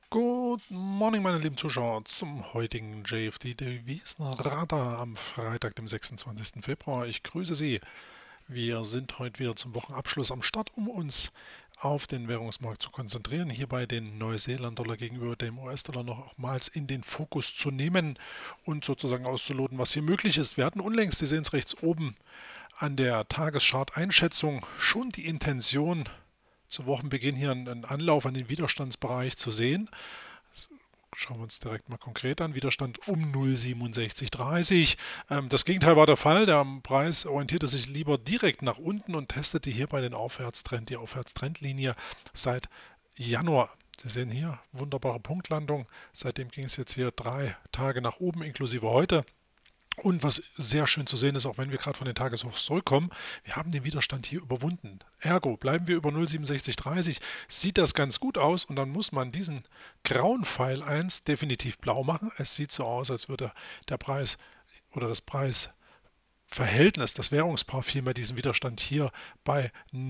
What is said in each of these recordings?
Good morning, meine lieben Zuschauer, zum heutigen JFD Devisenradar am Freitag, dem 26. Februar. Ich grüße Sie. Wir sind heute wieder zum Wochenabschluss am Start, um uns auf den Währungsmarkt zu konzentrieren. Hierbei den Neuseeland-Dollar gegenüber dem US-Dollar nochmals in den Fokus zu nehmen und sozusagen auszuloten, was hier möglich ist. Wir hatten unlängst, Sie sehen es rechts oben, an der Tageschart-Einschätzung schon die Intention, zu Wochenbeginn hier einen Anlauf an den Widerstandsbereich zu sehen. Schauen wir uns direkt mal konkret an. Widerstand um 0,6730. Das Gegenteil war der Fall. Der Preis orientierte sich lieber direkt nach unten und testete hierbei den Aufwärtstrend, die Aufwärtstrendlinie seit Januar. Sie sehen hier wunderbare Punktlandung. Seitdem ging es jetzt hier 3 Tage nach oben, inklusive heute. Und was sehr schön zu sehen ist, auch wenn wir gerade von den Tageshochs zurückkommen, wir haben den Widerstand hier überwunden. Ergo, bleiben wir über 0,6730, sieht das ganz gut aus und dann muss man diesen grauen Pfeil 1 definitiv blau machen. Es sieht so aus, als würde der Preis oder das Preisverhältnis, das Währungspaar vielmehr diesen Widerstand hier bei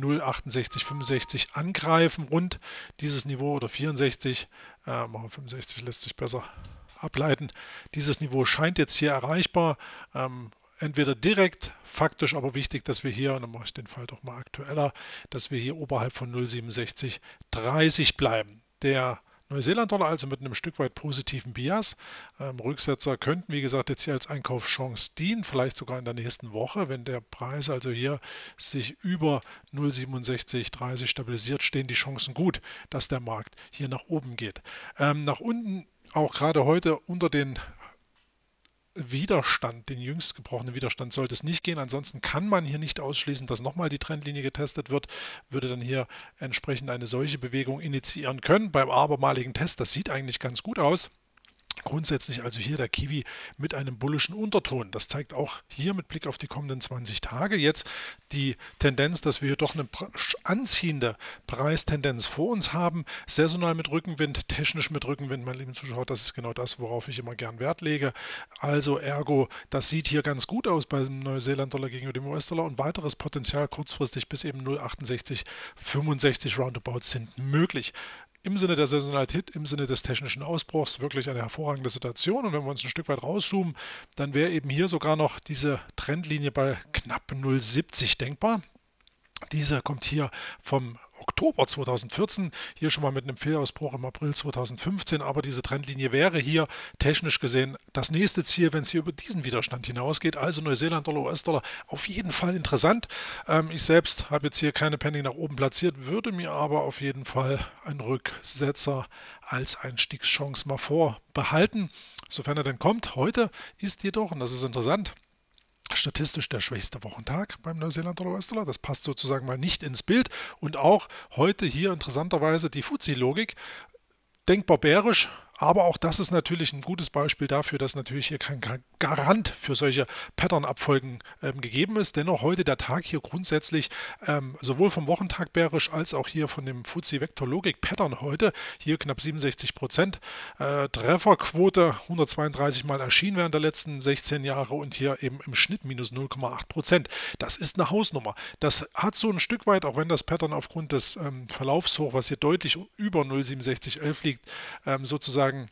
0,6865 angreifen. Rund dieses Niveau oder 64, machen wir 65, lässt sich besser ableiten. Dieses Niveau scheint jetzt hier erreichbar. Entweder direkt, faktisch aber wichtig, dass wir hier, und dann mache ich den Fall doch mal aktueller, dass wir hier oberhalb von 0,6730 bleiben. Der Neuseeland-Dollar also mit einem Stück weit positiven Bias. Rücksetzer könnten, wie gesagt, jetzt hier als Einkaufschance dienen, vielleicht sogar in der nächsten Woche. Wenn der Preis also hier sich über 0,6730 stabilisiert, stehen die Chancen gut, dass der Markt hier nach oben geht. Nach unten auch gerade heute unter den Widerstand, den jüngst gebrochenen Widerstand, sollte es nicht gehen. Ansonsten kann man hier nicht ausschließen, dass nochmal die Trendlinie getestet wird, würde dann hier entsprechend eine solche Bewegung initiieren können. Beim abermaligen Test, das sieht eigentlich ganz gut aus. Grundsätzlich also hier der Kiwi mit einem bullischen Unterton. Das zeigt auch hier mit Blick auf die kommenden 20 Tage jetzt die Tendenz, dass wir hier doch eine anziehende Preistendenz vor uns haben. Saisonal mit Rückenwind, technisch mit Rückenwind, meine lieben Zuschauer, das ist genau das, worauf ich immer gern Wert lege. Also ergo, das sieht hier ganz gut aus beim Neuseeland-Dollar gegenüber dem US-Dollar und weiteres Potenzial kurzfristig bis eben 0,6865 Roundabout sind möglich. Im Sinne der Saisonalität, im Sinne des technischen Ausbruchs wirklich eine hervorragende Situation. Und wenn wir uns ein Stück weit rauszoomen, dann wäre eben hier sogar noch diese Trendlinie bei knapp 0,70 denkbar. Diese kommt hier vom Oktober 2014, hier schon mal mit einem Fehlausbruch im April 2015, aber diese Trendlinie wäre hier technisch gesehen das nächste Ziel, wenn es hier über diesen Widerstand hinausgeht. Also Neuseeland-Dollar, US-Dollar auf jeden Fall interessant. Ich selbst habe jetzt hier keine Penny nach oben platziert, würde mir aber auf jeden Fall einen Rücksetzer als Einstiegschance mal vorbehalten, sofern er denn kommt. Heute ist jedoch, und das ist interessant, statistisch der schwächste Wochentag beim Neuseeland-Dollar US-Dollar. Das passt sozusagen mal nicht ins Bild. Und auch heute hier interessanterweise die FTSE-Logik. Denkbar bärisch, aber auch das ist natürlich ein gutes Beispiel dafür, dass natürlich hier kein Garant für solche Pattern-Abfolgen gegeben ist. Dennoch heute der Tag hier grundsätzlich sowohl vom Wochentag bärisch als auch hier von dem FTSE Vector Logik Pattern heute hier knapp 67%. Trefferquote 132 Mal erschienen während der letzten 16 Jahre und hier eben im Schnitt minus 0,8%. Das ist eine Hausnummer. Das hat so ein Stück weit, auch wenn das Pattern aufgrund des Verlaufshoch, was hier deutlich über 0,6711 liegt, sozusagen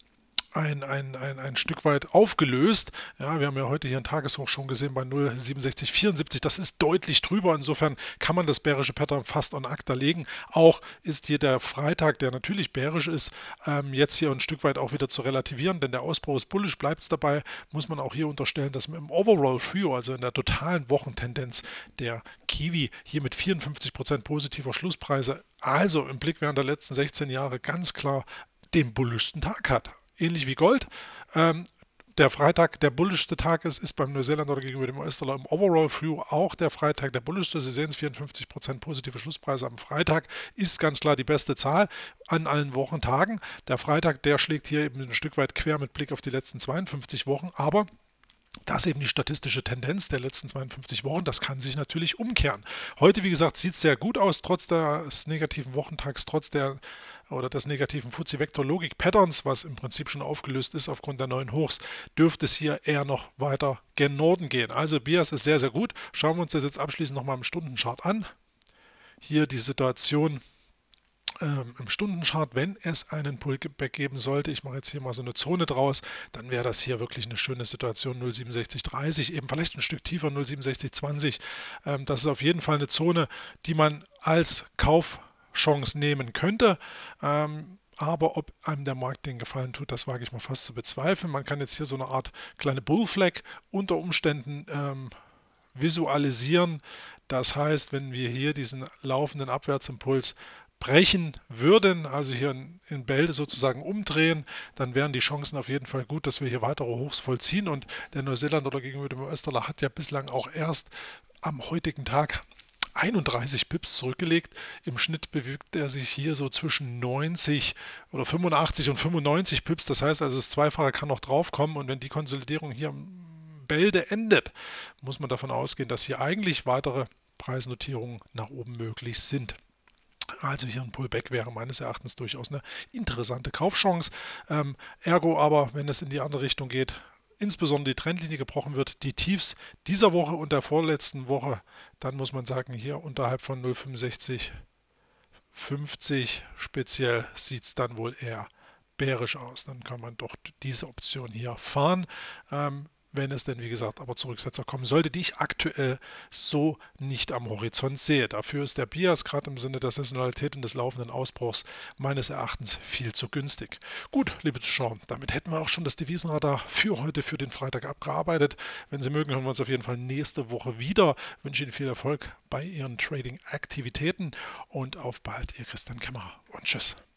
ein Stück weit aufgelöst. Ja, wir haben ja heute hier einen Tageshoch schon gesehen bei 0,6774. Das ist deutlich drüber. Insofern kann man das bärische Pattern fast an acta legen. Auch ist hier der Freitag, der natürlich bärisch ist, jetzt hier ein Stück weit auch wieder zu relativieren, denn der Ausbruch ist bullisch, bleibt es dabei. Muss man auch hier unterstellen, dass im Overall View, also in der totalen Wochentendenz, der Kiwi hier mit 54% positiver Schlusspreise, also im Blick während der letzten 16 Jahre ganz klar den bullischsten Tag hat. Ähnlich wie Gold. Der Freitag der bullischste Tag ist beim Neuseeland-Dollar gegenüber dem US-Dollar im Overall View auch der Freitag der bullischste. Sie sehen es, 54% positive Schlusspreise am Freitag ist ganz klar die beste Zahl an allen Wochentagen. Der Freitag, der schlägt hier eben ein Stück weit quer mit Blick auf die letzten 52 Wochen, aber das ist eben die statistische Tendenz der letzten 52 Wochen. Das kann sich natürlich umkehren. Heute, wie gesagt, sieht es sehr gut aus, trotz des negativen Wochentags, trotz der oder des negativen FTSE Vector Logik Patterns, was im Prinzip schon aufgelöst ist aufgrund der neuen Hochs, dürfte es hier eher noch weiter gen Norden gehen. Also Bias ist sehr, sehr gut. Schauen wir uns das jetzt abschließend nochmal im Stundenchart an. Hier die Situation im Stundenchart, wenn es einen Pullback geben sollte, ich mache jetzt hier mal so eine Zone draus, dann wäre das hier wirklich eine schöne Situation, 0,6730, eben vielleicht ein Stück tiefer, 0,6720. Das ist auf jeden Fall eine Zone, die man als Kaufchance nehmen könnte. Aber ob einem der Markt den Gefallen tut, das wage ich mal fast zu bezweifeln. Man kann jetzt hier so eine Art kleine Bullflag unter Umständen visualisieren. Das heißt, wenn wir hier diesen laufenden Abwärtsimpuls brechen würden, also hier in Bälde sozusagen umdrehen, dann wären die Chancen auf jeden Fall gut, dass wir hier weitere Hochs vollziehen. Und der Neuseeland oder gegenüber dem US-Dollar hat ja bislang auch erst am heutigen Tag 31 Pips zurückgelegt. Im Schnitt bewegt er sich hier so zwischen 90 oder 85 und 95 Pips. Das heißt also, das Zweifache kann noch draufkommen. Und wenn die Konsolidierung hier am Bälde endet, muss man davon ausgehen, dass hier eigentlich weitere Preisnotierungen nach oben möglich sind. Also hier ein Pullback wäre meines Erachtens durchaus eine interessante Kaufchance. Ergo aber, wenn es in die andere Richtung geht, insbesondere die Trendlinie gebrochen wird, die Tiefs dieser Woche und der vorletzten Woche, dann muss man sagen, hier unterhalb von 0,6550 speziell sieht es dann wohl eher bärisch aus. Dann kann man doch diese Option hier fahren. Wenn es denn, wie gesagt, aber zu Rücksetzer kommen sollte, die ich aktuell so nicht am Horizont sehe. Dafür ist der Bias gerade im Sinne der Saisonalität und des laufenden Ausbruchs meines Erachtens viel zu günstig. Gut, liebe Zuschauer, damit hätten wir auch schon das Devisenradar für heute, für den Freitag abgearbeitet. Wenn Sie mögen, hören wir uns auf jeden Fall nächste Woche wieder. Ich wünsche Ihnen viel Erfolg bei Ihren Trading-Aktivitäten und auf bald, Ihr Christian Kämmerer und tschüss.